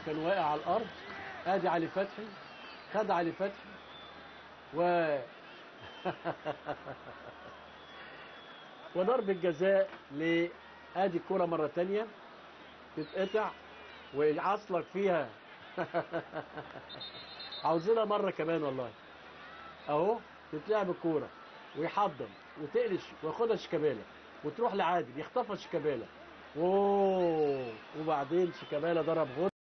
كان واقع على الارض. ادي علي فتحي، خد علي فتحي و وضربة جزاء ادي الكرة مرة تانية تتقطع ويعصلك فيها. عاوزينها مرة كمان والله. اهو تتلعب الكورة ويحضن وتقلش وياخدها شيكابالا وتروح لعادل يخطفها شيكابالا. اوه، وبعدين شيكابالا ضرب غد